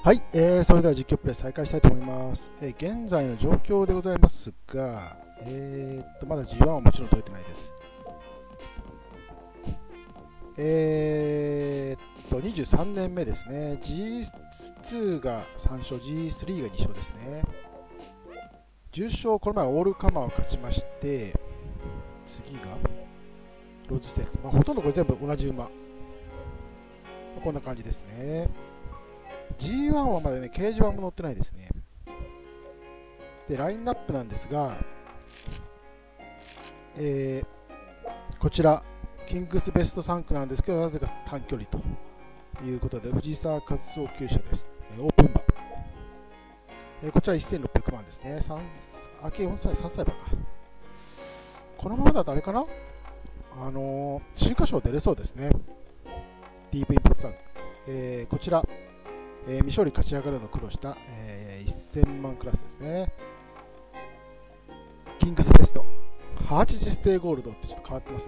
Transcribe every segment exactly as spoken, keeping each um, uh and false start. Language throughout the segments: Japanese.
はい、えー、それでは実況プレイ再開したいと思います。えー、現在の状況でございますが、えー、っとまだ ジーワン はもちろん取れてないです。えー、っとにじゅうさんねんめですね。ジーツー がさん勝、ジースリー がに勝ですね。じゅっ勝、この前オールカマーを勝ちまして、次がローズステークス、まあ、ほとんどこれ全部同じ馬。こんな感じですね。ジーワン はまだね、掲示板も載ってないですね。で、ラインナップなんですが、えー、こちら、キングスベストさん区なんですけど、なぜか短距離ということで、藤沢和夫厩舎です。えー、オープン馬。えー、こちらせんろっぴゃくまんですね。あけよんさい、さんさい馬か。このままだとあれかな、あのー、秋華賞出れそうですね。ディープインパクトさん区。えー、こちら、えー、未勝利勝ち上がるのを苦労した、えー、せんまんクラスですね。キングスベスト。はちじステーゴールドってちょっと変わってますね。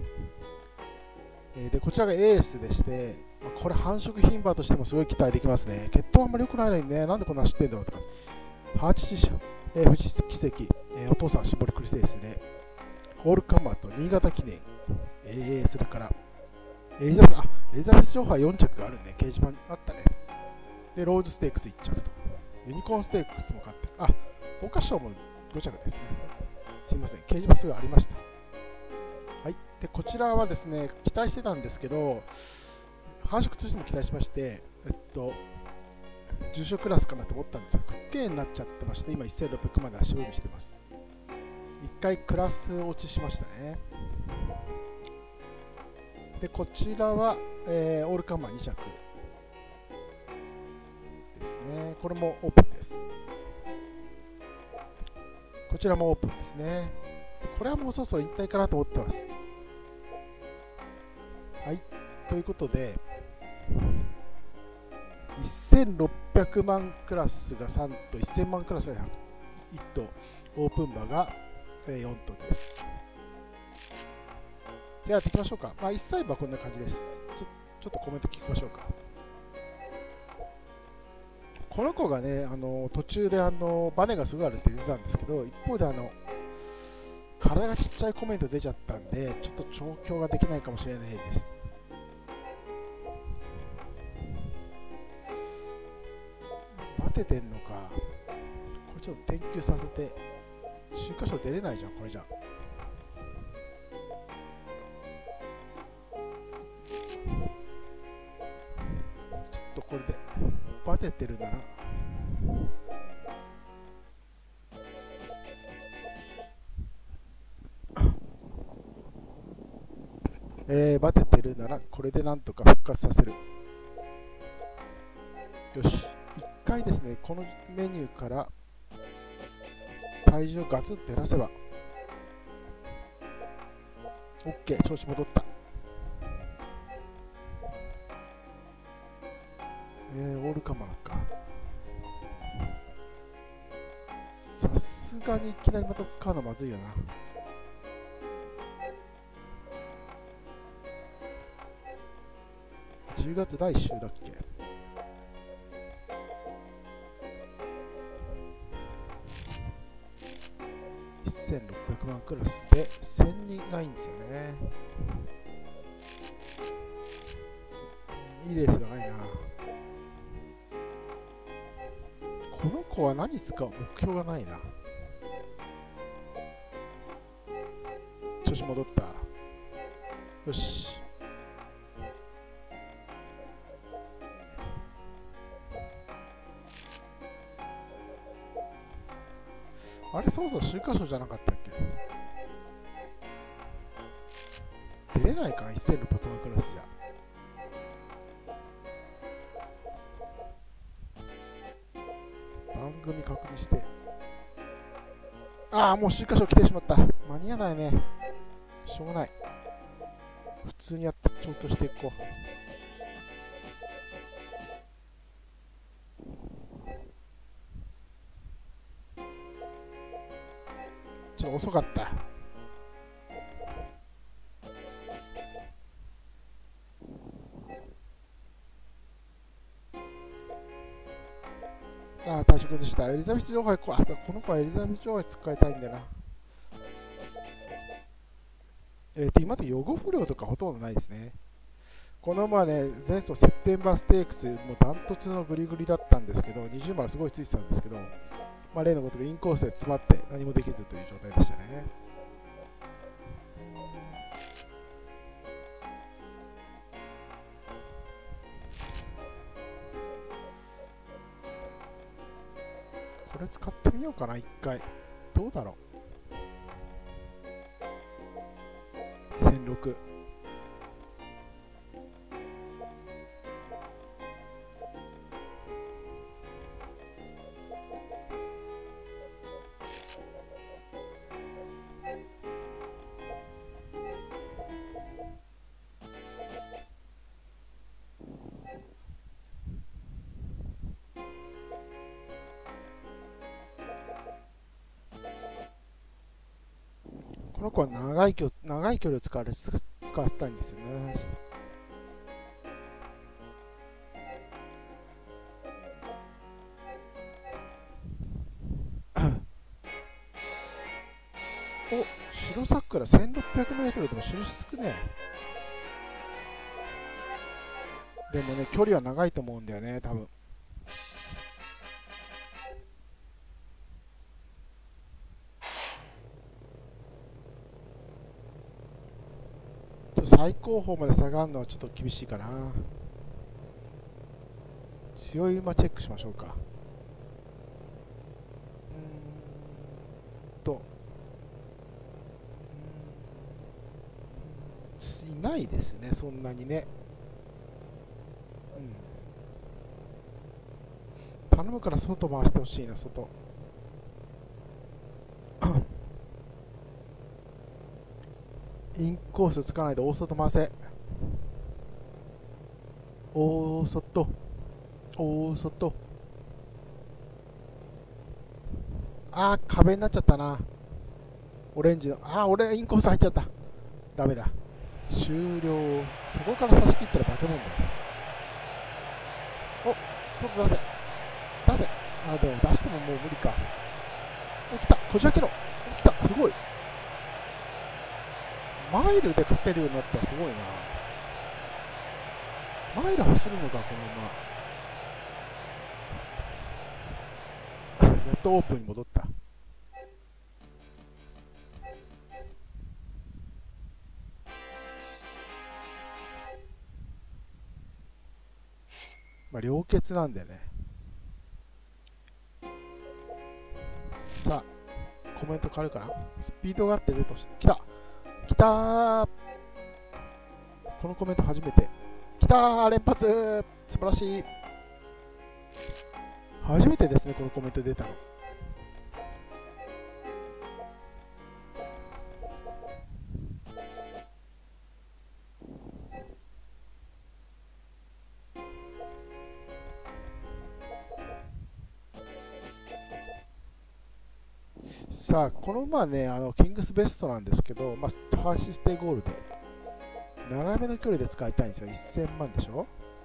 えー、でこちらがエースでして、これ繁殖牝馬としてもすごい期待できますね。血統あんまり良くないのにね、なんでこんな走ってんだろうとか。はちじ社、えー、富士奇跡、えー、お父さんシンボリクリステースで、ホールカンマーと新潟記念、えー、それからエリザベス、あ、エリザベス女王はよん着があるね、掲示板にあったね。で、ローズステークスいっ着と、ユニコーンステークスも勝って、あ、桜花賞もご着ですね。すいません、掲示板すぐありました。はい、でこちらはですね、期待してたんですけど、繁殖としても期待しまして、えっと、重賞クラスかなと思ったんですが、クッケーになっちゃってまして、今せんろっぴゃくまで足踏みしてます。いっかいクラス落ちしましたね。で、こちらは、えー、オールカンマーに着ですね。これもオープンです。こちらもオープンですね。これはもうそろそろ引退かなと思ってます。はい、ということで、せんろっぴゃくまんクラスがさんと、せんまんクラスがいち頭、オープン馬がよん頭です。じゃあやっていきましょうか。まあ、いっさい馬はこんな感じです。ちょ、ちょっとコメント聞きましょうか。この子がね、あの途中であのバネがすごいあるって言ってたんですけど、一方であの体がちっちゃいコメント出ちゃったんで、ちょっと調教ができないかもしれないです。バテてんのか。これちょっと研究させて、秋華賞出れないじゃん、これじゃ。ちょっとこれで、バテてるなら、えー、バテてるならこれでなんとか復活させる。よし、いっかいですね、このメニューから体重をガツンと減らせば OK、 調子戻った。えー、オールカマーか。さすがにいきなりまた使うのまずいよな。じゅうがつだいいっ週だっけ。せんろっぴゃくまんクラスでせんにんがいいんですよね。いいレースがないな。この子は何使う目標がないな。調子戻った。よし、あれ、そうそう、秋華賞じゃなかったっけ。出れないかな、せんろっぴゃくまんクラスじゃ。番組確認して。ああ、もう秋華賞来てしまった。間に合わないね。しょうがない。普通にやって調教していこう。ちょっと遅かった。 ああ、退職でした。エリザベス女王こ、あ、この子はエリザベス女王使いたいんだよな。えー、と今まで予後不良とかほとんどないですね。この馬はね、前走セプテンバーステークス、もうダントツのグリグリだったんですけど、にじゅう丸すごいついてたんですけど、まあ、例のごとくインコースで詰まって何もできずという状態でしたね。これ使ってみようかな、一回。どうだろう。せんろく。この子は長い距長い距離を使われ使わせたいんですよね。お、白桜 せんろっぴゃくメートルでも進出つくね。でもね、距離は長いと思うんだよね、多分。最高峰まで下がるのはちょっと厳しいかな。強い馬チェックしましょうか。うーんといないですね、そんなにね。うん、頼むから外回してほしいな、外。インコースつかないで大外回せ。大外大外。あー、壁になっちゃったな。オレンジの、あー、俺インコース入っちゃった。ダメだ。終了。そこから差し切ったら化け物だよ。お、外出せ出せ。あー、でも出してももう無理か。お、来た、こじ開けろ。来た、すごい。マイルで勝てるようになったらすごいな。マイル走るのか、この馬。やっとオープンに戻った。まあ、良血なんでね。さあ、コメント変わるかな。スピードがあって出てほしい。来た来たー。このコメント初めて。来たー、連発。素晴らしい。初めてですね、このコメント出たの。さあ、この馬はね、あのキングスベストなんですけど、まあ、ハーシステイゴールで長めの距離で使いたいんですよ。せんまんでしょ。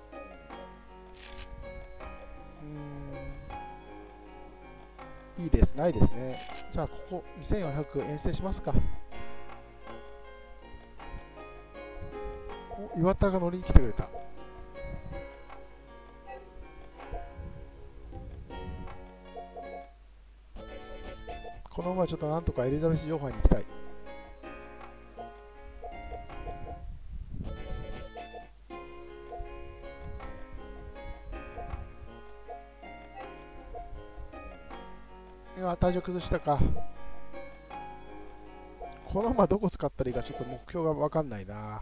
うーん、いいです、ないですね。じゃあ、ここにせんよんひゃく遠征しますか。お、岩田が乗りに来てくれた。この馬はちょっとなんとかエリザベス女王杯に行きたい。いや、体重崩したか。この馬どこ使ったらいいかちょっと目標が分かんないな。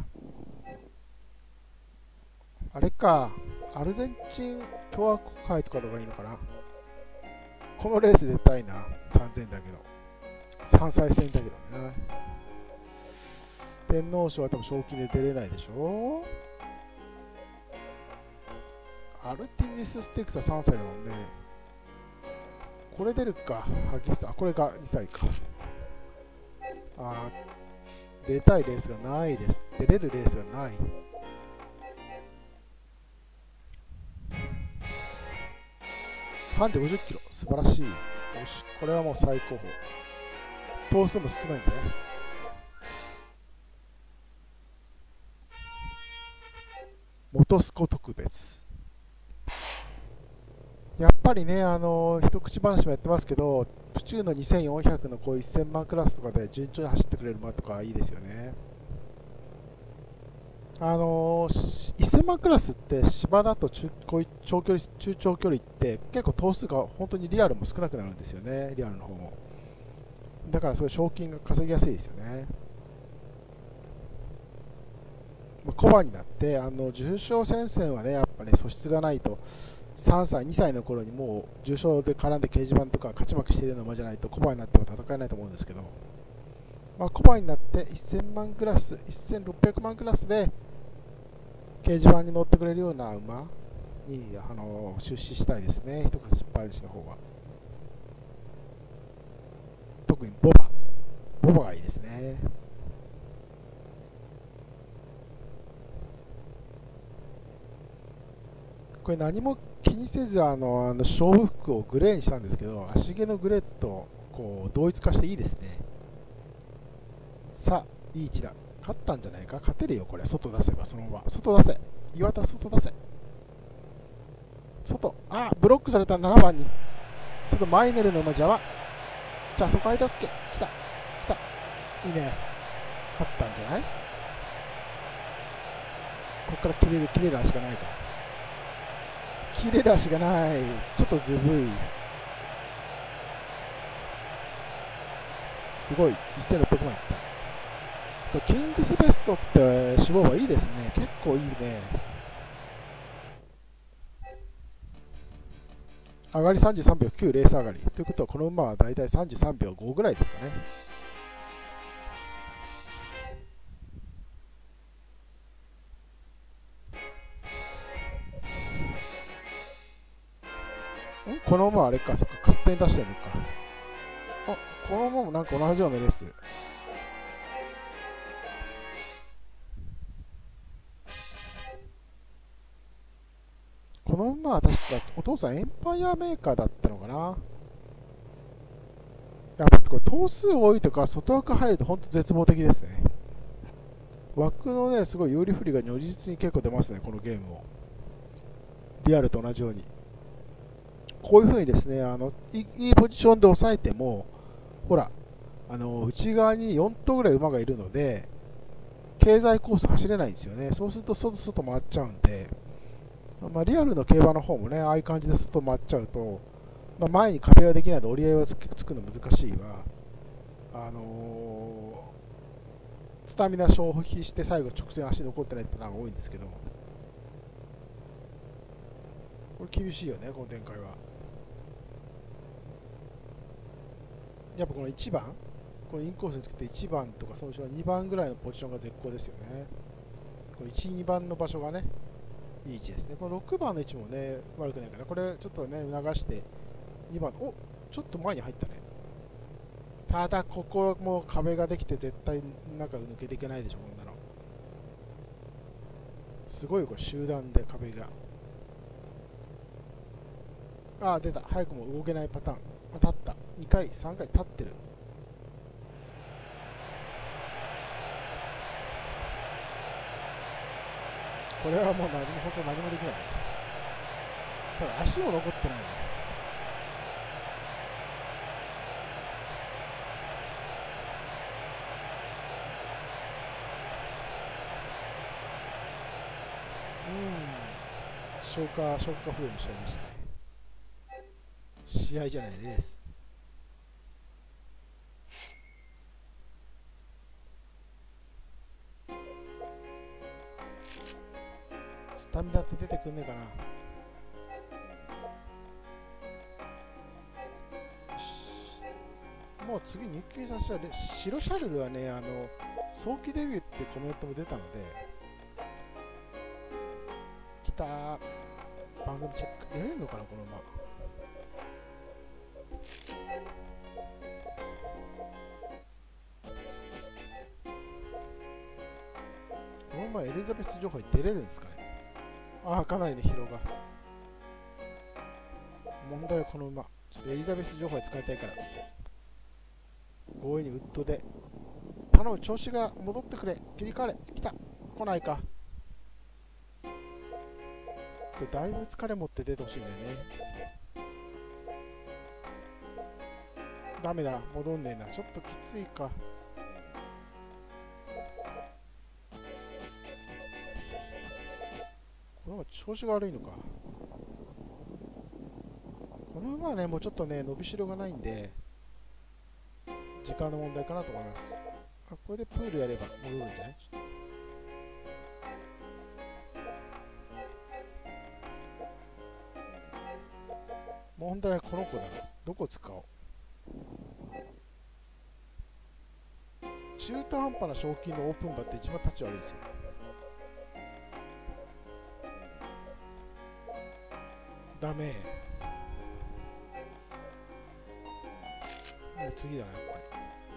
あれか、アルゼンチン共和国杯とかの方がいいのかな。このレース出たいな。さんぜんだけど。さんさい戦だけどね。天皇賞は多分賞金で出れないでしょ。アルティミスステークスはさんさいだもんね。これ出るか。ハギスタ。これがにさいか。あー、出たいレースがないです。出れるレースがない。 ハンデごじゅっキロ、素晴らしい。よし、これはもう最高峰。頭数も少ないんでね。元栖湖特別。やっぱりね、あのー、一口話もやってますけど、府中のにせんよんひゃくのこういっせんまんクラスとかで順調に走ってくれる馬とかいいですよね。あのー、いっせんまんクラスって芝だと中こういう長距離中長距離って結構頭数が本当にリアルも少なくなるんですよね、リアルの方も。だからすごい賞金が稼ぎやすいですよね。小馬になってあの重賞戦線はね、やっぱり、ね、素質がないとさんさいにさいの頃にもう重賞で絡んで掲示板とか勝ち負けしているような馬じゃないと小馬になっても戦えないと思うんですけど、まあ、小馬になっていっせんまんクラスせんろっぴゃくまんクラスで掲示板に乗ってくれるような馬にあの出資したいですね、一口失敗主の方は。特にボバボバがいいですね。これ何も気にせずあのあの勝負服をグレーにしたんですけど、足毛のグレーとこう同一化していいですね。さあいい位置だ、勝ったんじゃないか、勝てるよこれ、外出せばそのまま外出せ、岩田外出せ、外、あブロックされたななばんにちょっとマイネルの馬邪魔、じゃあそこ間つけ、来た来た、いいね、勝ったんじゃない。ここから切れる切れる足がないか、切れる足がない、ちょっとずぶい、すごいいっせんろっぴゃくまんいった。キングスベストって脂肪はいいですね、結構いいね。上がりさんじゅうさんびょうきゅう、レース上がりということはこの馬はだいたいさんじゅうさんびょうごぐらいですかね。んこの馬はあれか、そっか、勝手に出してるのか。あ、この馬もなんか同じようなレース。この馬は確かお父さんエンパイアメーカーだったのかな。やっぱこれ頭数多いとか外枠入ると本当絶望的ですね。枠のねすごい有利不利が如実に結構出ますね、このゲームを。リアルと同じようにこういう風にですね、あのいいポジションで抑えてもほらあの内側によん頭ぐらい馬がいるので経済コース走れないんですよね。そうすると外外回っちゃうんで、まあ、リアルの競馬の方もね、ああいう感じで外回っちゃうと、まあ、前に壁ができないので折り合いはつくの難しいわ。あのー、スタミナ消費して最後直線足残ってないパターンが多いんですけど、これ厳しいよね、この展開は。やっぱこのいちばん、このインコースにつけていちばんとかその後ろにばんぐらいのポジションが絶好ですよね。このいち、にばんの場所がねいい位置ですね。このろくばんの位置もね悪くないから、これちょっとね促してにばん、おちょっと前に入ったね。ただここも壁ができて絶対中抜けていけないでしょ、こんなの。すごいこれ集団で壁が。ああ出た、早くも動けないパターン。あ立った、にかいさんかい立ってる。これはもう何も本当何もできない。ただ足も残ってないね。うん、消化消化不良にしちゃいましたね。試合じゃないレース。スタミナって出てくんねえかな。もう次日経させたら白シャルルはね、あの早期デビューってコメントも出たので、来たー、番組チェック出れるのかなこの馬。この馬エリザベス女王に出れるんですかね。ああかなりの疲労が。 問題はこの馬。ちょっとエリザベス情報で使いたいから。強引にウッドで。頼む、調子が戻ってくれ。切り替われ。来た。来ないか。これだいぶ疲れ持って出てほしいんだよね。ダメだ、戻んねえな。ちょっときついか。この馬調子が悪いのか。この馬はね、もうちょっとね、伸びしろがないんで、時間の問題かなと思います。あ、これでプールやれば戻るんじゃない？問題はこの子だな。どこ使おう。中途半端な賞金のオープン馬って一番立ち悪いですよ。ダメ。もう次だな、やっぱり。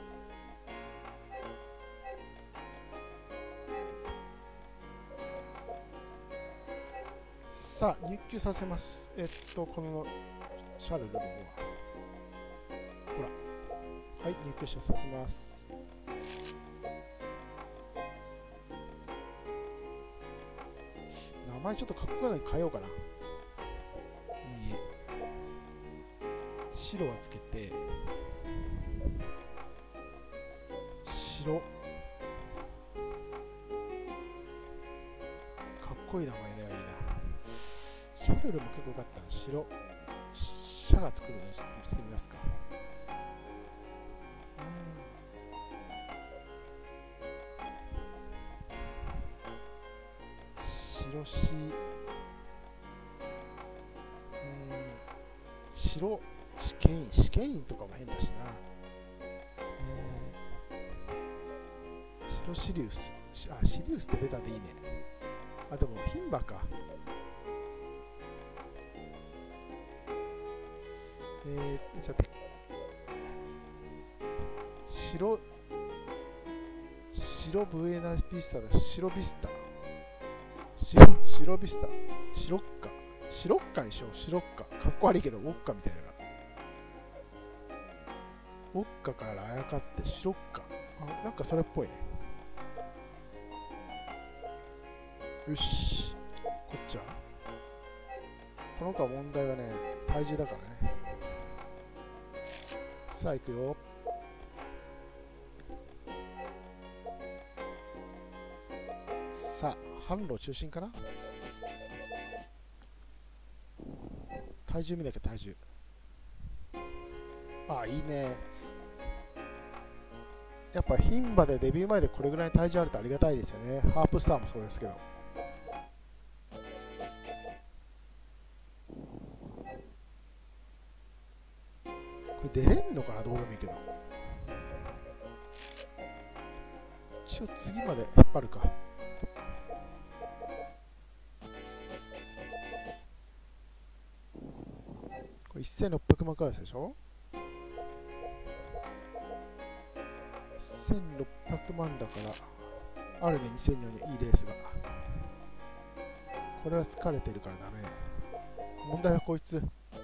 さあ、入球させます。えっと、このシャルルの方は。ほら。はい、入球させます。名前ちょっとかっこいいのに変えようかな。いいえ。白はつけて、白。かっこいい名前ではいいな。シャルルも結構良かったな。白。シャが作るのにしてみますか。白し、うん、白、試験員、試験員とかも変だしな。えー、白シリウス。あ、シリウスってベタでいいね。あ、でも、牝馬か。えー、じゃあ、白、白ブエナビスタだ。白ビスタ。白、白ビスタ。白っか。白っかにしよう。白っか。かっこ悪いけど、ウォッカみたいな。ウォッカからあやかって白っか。あ、なんかそれっぽいね。よし。こっちはこの子は問題はね、体重だからね。さあ、行くよ。さあ、販路中心かな。体重見なきゃ、体重。ああ、いいね。やっぱ牝馬でデビュー前でこれぐらい体重あるとありがたいですよね。ハープスターもそうですけど。これ出れんのかな、どうでもいいけど。一応次まで引っ張るか。これせんろっぴゃくまんからでしょ。せんろっぴゃくまんだからあるね。にせんにねんいいレースが。これは疲れてるからダメ。問題はこいつ。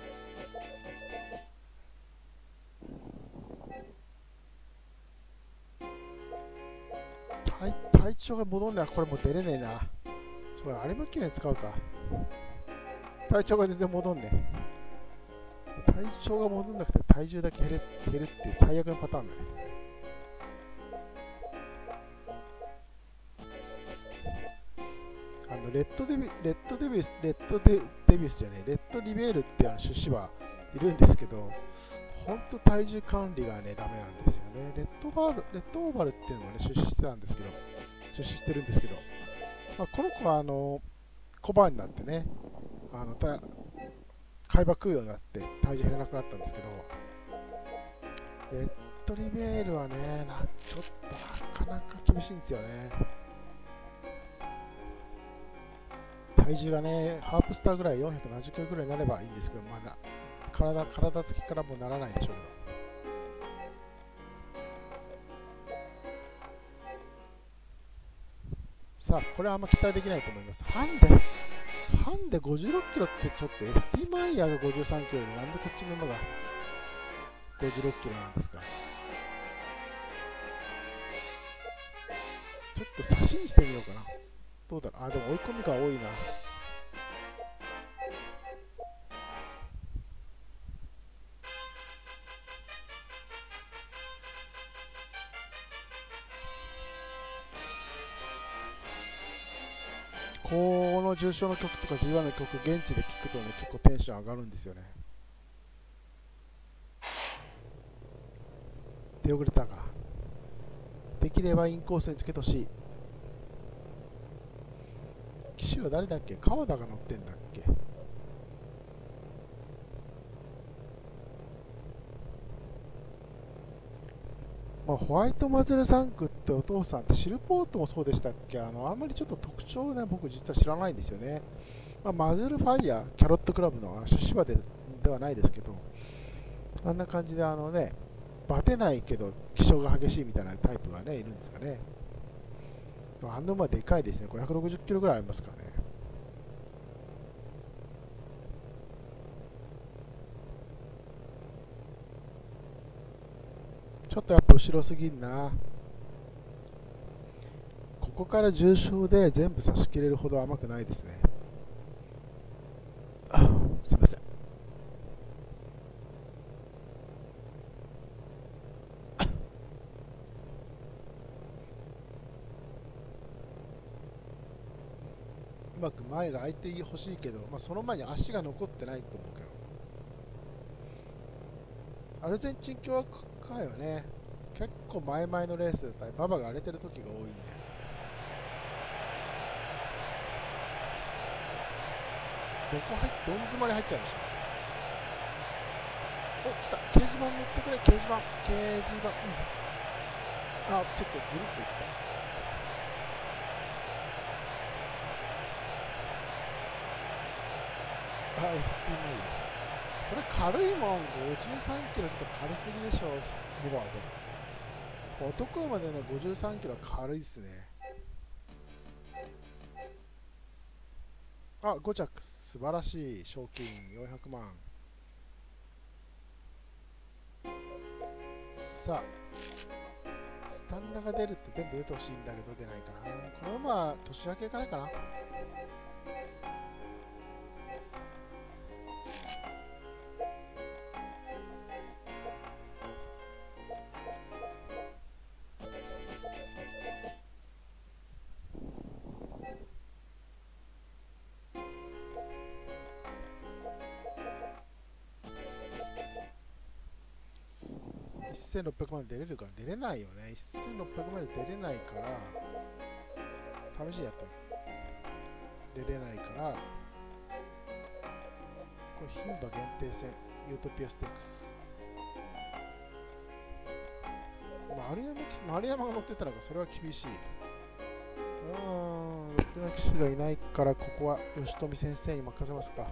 体, 体調が戻んない。これもう出れねえな。それ有馬記念使うか。体調が全然戻んねえ。体調が戻んなくて体重だけ減る、減るっていう最悪のパターンだね。あのレッドデビレッドデビスレッドデデビスじゃねえレッドリベールっていうあの出資はいるんですけど、ほんと体重管理がねダメなんですよね。レッドバールレッドオーバルっていうのもね出資してたんですけど出資してるんですけど、まあ、この子はあの小判になってね、あのた海馬食うようになって体重減らなくなったんですけど、レッドリベールはねなちょっとなかなか厳しいんですよね。体重がねハープスターぐらいよんひゃくななじゅっキロぐらいになればいいんですけど、まだ体体つきからもうならないでしょうけど。さあこれはあんま期待できないと思います。ハンデハンデごじゅうろっキロってちょっと エフティー マイヤーがごじゅうさんキロでなんでこっちののがごじゅうろっキロなんですか。ちょっと差しにしてみようかな。どうだろう。あ、でも追い込みが多いな。この重賞の曲とか ジーワン の曲現地で聴くとね結構テンション上がるんですよね。出遅れたか。できればインコースにつけてほしい。騎手は誰だっけ。川田が乗ってんだっけ。まあ、ホワイトマズルサンクってお父さんってシルポートもそうでしたっけ。あのあんまりちょっと特徴をね僕実は知らないんですよね。まあ、マズルファイヤーキャロットクラブのあの出資馬でではないですけど、あんな感じであのねバテないけど気性が激しいみたいなタイプがねいるんですかね。あの馬でかいですね。ごひゃくろくじゅっキロぐらいありますからね。ちょっとやっぱ後ろすぎんな。ここから重賞で全部差し切れるほど甘くないですね。あ、すいません。うまく前が空いてほしいけど、まあ、その前に足が残ってないと思うけど、アルゼンチン共和国会はね結構前々のレースだったり馬場が荒れてる時が多いんで、どこ入っどん詰まり入っちゃいました。お、来た。掲示板乗ってくれ。掲示板掲示板、うん、あ、ちょっとずるっといった。あ、エフティー マイヤー。それ軽いもん。ごじゅうさんキロちょっと軽すぎでしょ。ボバーで男馬でねごじゅうさんキロは軽いっすね。あ、ご着素晴らしい。賞金よんひゃくまん。さあスタミナが出るって全部出てほしいんだけど出ないかな。この馬は年明けからかな。せんろっぴゃくまで出れるか出れないよね。せんろっぴゃくまで出れないから試しにやったの。出れないからこれ牝馬限定戦ユートピアステークス。丸山丸山が乗ってたらそれは厳しい。うーん、ろくな騎手がいないからここは吉富先生に任せますか。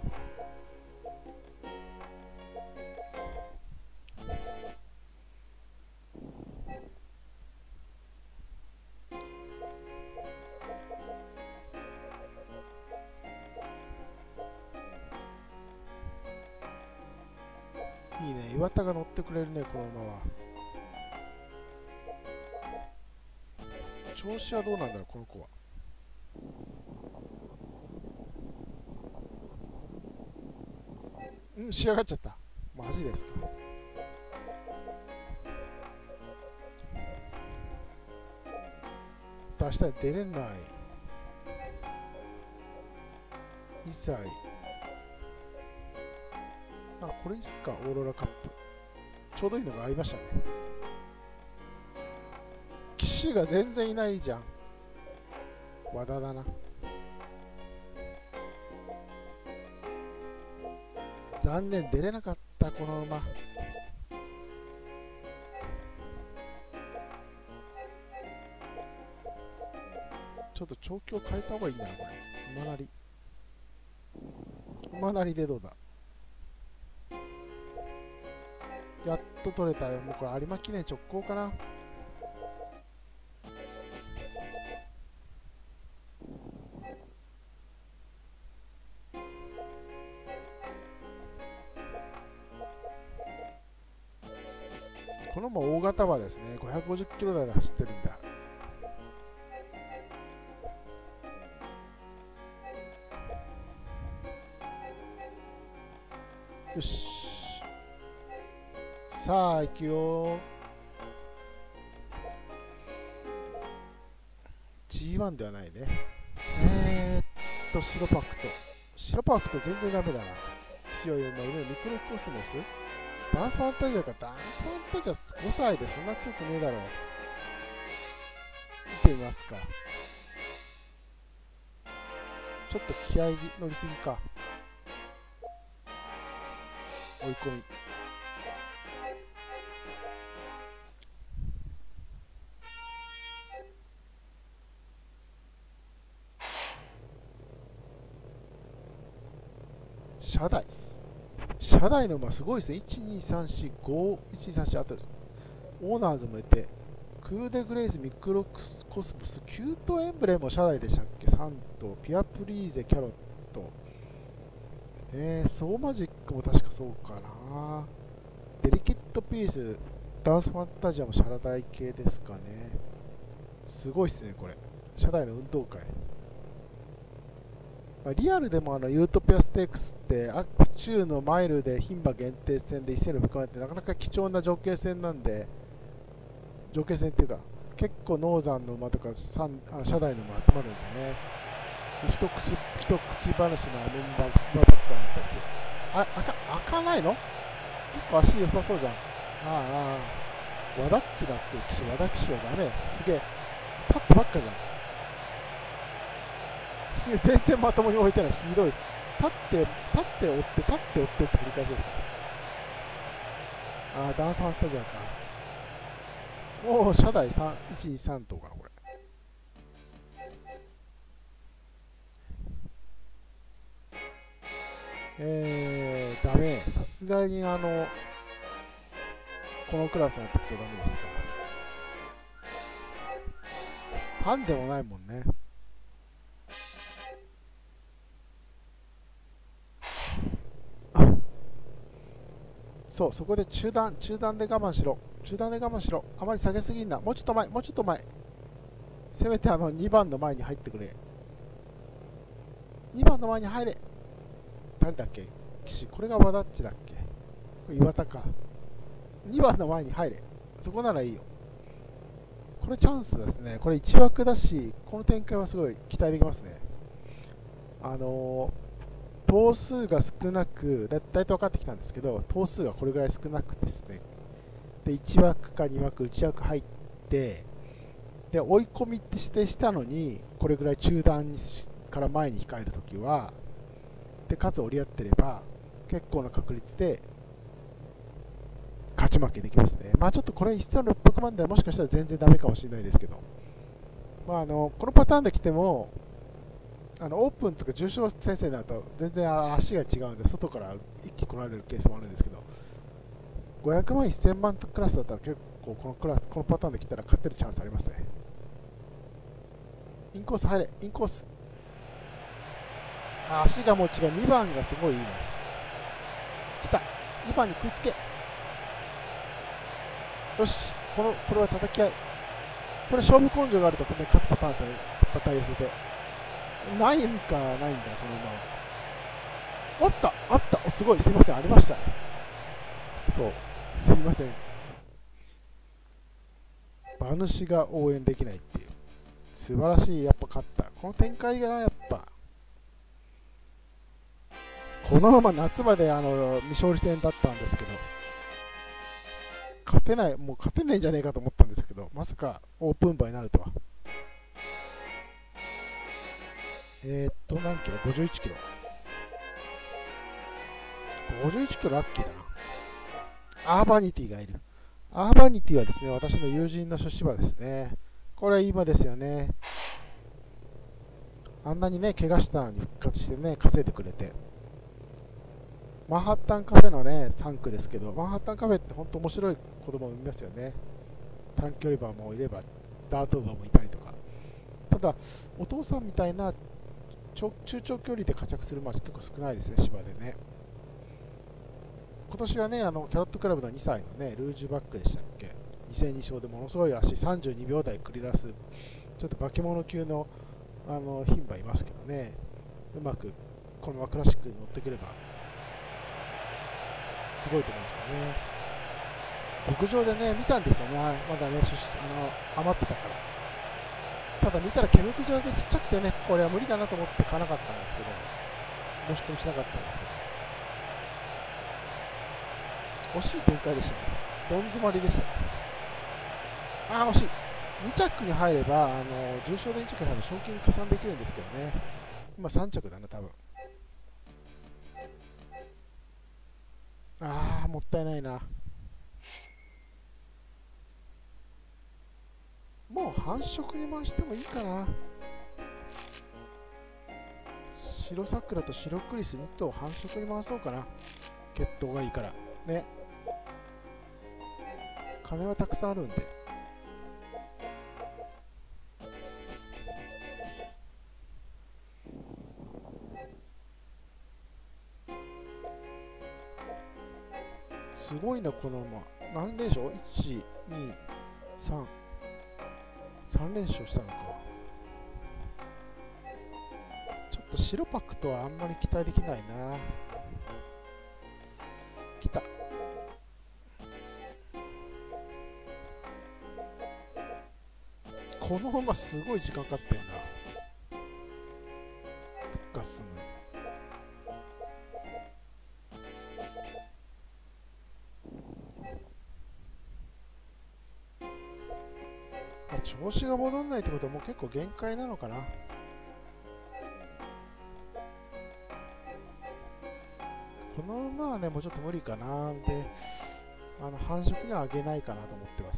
いいね、岩田が乗ってくれるね、この馬は。調子はどうなんだろう、この子は。うん、仕上がっちゃった。マジですか。出したら出れない。にさい。あ、これいいっすか、オーロラカップ。ちょうどいいのがありましたね。騎手が全然いないじゃん。和田だな。残念、出れなかった、この馬。ちょっと調教変えた方がいいんだな、これ。馬なり。馬なりでどうだ。やっと取れたよ。もうこれ有馬記念直行かな。 このも大型馬ですね。ごひゃくごじゅっキロ台で走ってるんだ。よし。さあ、行くよ。ジーワン ではないね。えー、っと、白パクト。白パクト全然ダメだな。強い馬いる。ミクロコスモスダンスファンタジアか。ダンスファンタジアごさいでそんな強くねえだろう。見てみますか。ちょっと気合い乗りすぎか。追い込み。車台。車台の馬すごいですね。いち、に、さん、よん、ご、いち、に、さん、よん、あとオーナーズもいて、クーデグレイス、ミクロコスモス、キュートエンブレムも車台でしたっけ ?さん 頭、ピアプリーゼ、キャロット、えー、ソーマジックも確かそうかな。デリケットピース、ダンスファンタジアも車台系ですかね。すごいっすね、これ。車台の運動会。リアルでもあのユートピアステークスって府中のマイルで牝馬限定戦で一斉に含まれてなかなか貴重な条件戦なんで、条件戦っていうか結構ノーザンの馬とかあの車台の馬集まるんですよね。一口一口話のあの馬ばっかりだったりする。あ、開か開かないの？結構足良さそうじゃん。ああ、ああ和田っちだって騎手、和田騎手はダメ。すげえ立ってばっかじゃん。全然まともに置いてない。ひどい。立って立って追って立って追ってって繰り返しです。ああ、ダンスファンタジアか。おお、車台さん、いち、に、さん頭かなこれ。えー、ダメ。さすがにあのこのクラスになってくとダメですか。ハンでもないもんね。そう、そこで中段、中段で我慢しろ。中段で我慢しろ。あまり下げすぎんな。もうちょっと前、もうちょっと前。せめてあのにばんの前に入ってくれ。にばんの前に入れ。誰だっけ騎手。これが和田っちだっけ。これ岩田か。にばんの前に入れ。そこならいいよ。これチャンスですね。これいち枠だし、この展開はすごい期待できますね。あのー頭数が少なく、だいたい分かってきたんですけど、頭数がこれぐらい少なくてですね、でいち枠かに枠、いち枠入って、で追い込みって指定したのに、これぐらい中段から前に控えるときは、でかつ折り合ってれば、結構な確率で勝ち負けできますね。まあちょっとこれ、せんろっぴゃくまんではもしかしたら全然ダメかもしれないですけど、まあ、あのこのパターンで来ても、あのオープンとか重賞先生になると全然足が違うんで外から一気来られるケースもあるんですけど、ごひゃくまんせんまんクラスだったら結構このクラスこのパターンで来たら勝てるチャンスありますね。インコース入れ、インコース。あ、足がもう違う。にばんがすごいいいね。来た、にばんに食いつけ。よし、このこれは叩き合い。これ勝負根性があると、ね、勝つパターンですね。パターン寄せてないんかないんだこの馬は。あったあった。お、すごい、すいません、ありました。そう、すいません、馬主が応援できないっていう。素晴らしい。やっぱ勝った。この展開がやっぱこのまま夏まであの未勝利戦だったんですけど、勝てない、もう勝てないんじゃねえかと思ったんですけど、まさかオープン馬になるとは。えー、っと、何キロ ?ごじゅういち キロ。ごじゅういちキロラッキーだな。アーバニティがいる。アーバニティはですね、私の友人の諸子馬ですね。これはいい馬ですよね。あんなにね、怪我したのに復活してね、稼いでくれて。マンハッタンカフェのね、さん区ですけど、マンハッタンカフェって本当面白い子供を産みますよね。短距離馬もいれば、ダート馬もいたりとか。ただ、お父さんみたいな中長距離で活躍する馬は結構少ないですね、芝でね。 今年はね、あのキャロットクラブのにさいのね、ルージュバックでしたっけ、に戦に勝でものすごい足さんじゅうにびょう台繰り出す、ちょっと化け物級のあの牝馬いますけどね、うまくこのままクラシックに乗ってくれば、すごいと思うんですけどね。陸上でね、見たんですよね、まだね、あの余ってたから。ただ見たら、毛むくじゃでちっちゃくてね、これは無理だなと思って買わなかったんですけど、申し込みしなかったんですけど、惜しい展開でしたね、どん詰まりでした。ああ、惜しい、に着に入れば、あの重賞でに着に入れば賞金加算できるんですけどね、今さん着だな、多分。ああ、もったいないな。もう繁殖に回してもいいかな。白桜と白クリスに頭繁殖に回そうかな。血統がいいからね。金はたくさんあるんで。すごいな、この馬。何連勝 ?いち、に、さん。さん連勝したのか。ちょっと白パックとはあんまり期待できないな。来た。この馬すごい時間かかってんな。復活するのに。調子が戻らないってことはもう結構限界なのかな。この馬はね、もうちょっと無理かな。で、あの繁殖にはあげないかなと思ってます。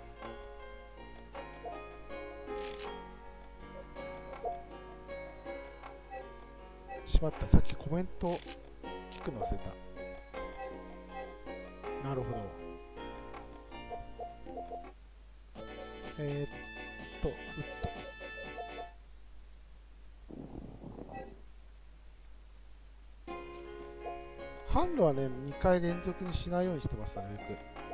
しまった、さっきコメント聞くの忘れた。なるほど。えー、っと、うっと。販路はね、にかい連続にしないようにしてますなるべく。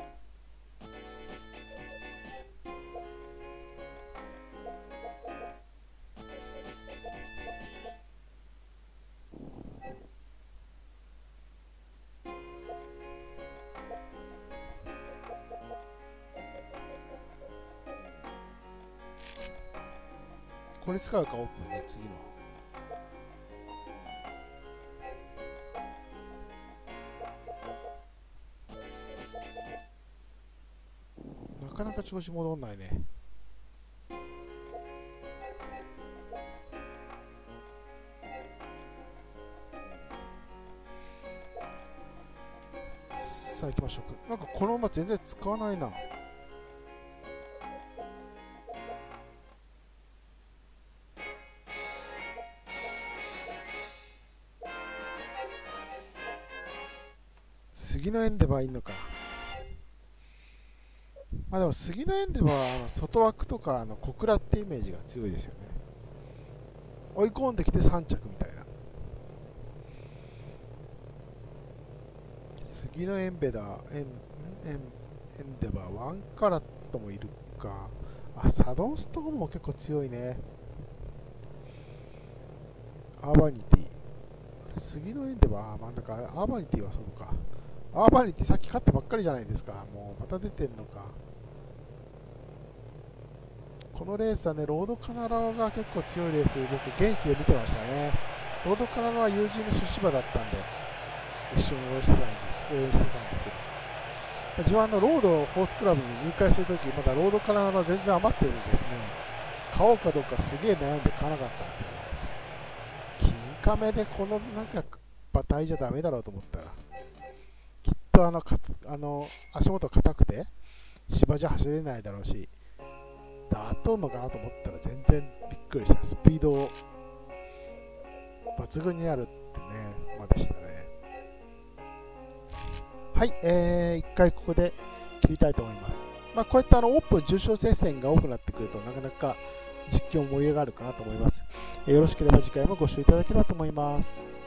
これ使うか、オープンね、次の。なかなか調子戻んないね。さあ行きましょうか。なんかこの馬全然使わないな。杉のエンデバーいいのか。まあでも杉のエンデバーは外枠とかあの小倉ってイメージが強いですよね。追い込んできてさん着みたいな。杉のエンベダー、エン、エン、エンデバー、ワンカラットもいるか。あ、サドンストームも結構強いね。アーバニティ。杉のエンデバー、真ん中、アーバニティはそうか。アーバニティさっき勝ったばっかりじゃないですか。もうまた出てんのか。このレースはね、ロードカナラが結構強いレース、僕現地で見てましたね。ロードカナラは友人の出資馬だったんで、一緒に応援してたんです、応援してたんですけど、自分はあのロードホースクラブに入会するとき、まだロードカナラは全然余ってるんですね。買おうかどうかすげえ悩んで買わなかったんですよね。金亀でこのなんか馬体じゃダメだろうと思ったら、きっとあのかあの足元硬くて芝じゃ走れないだろうし、ダート馬かなと思ったら全然びっくりした。スピード抜群にあるってね、馬でしたね。はい、えー、一回ここで切りたいと思います。まあ、こういったあのオープン重賞接戦が多くなってくるとなかなか実況盛り上がるかなと思います。えー、よろしければ次回もご視聴いただければと思います。